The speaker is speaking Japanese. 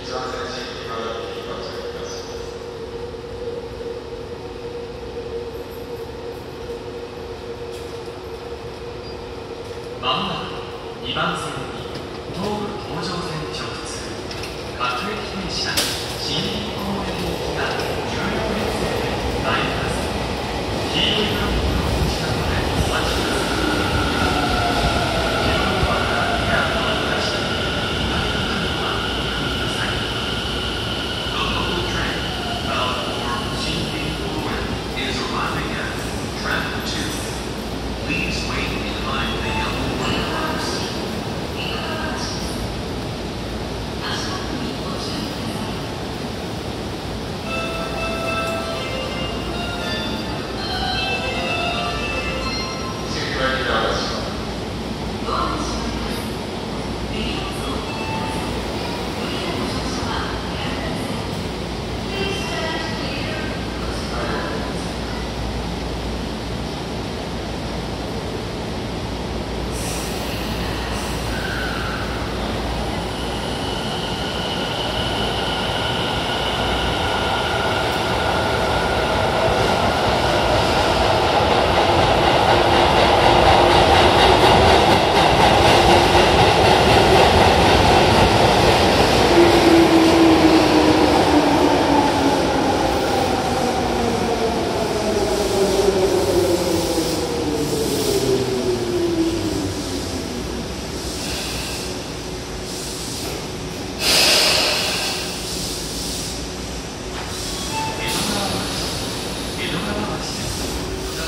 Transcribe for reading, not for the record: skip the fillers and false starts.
まもなく2番線に東武東上線直通各駅停車新日本駅行きが16列で参ります。黄色いブロック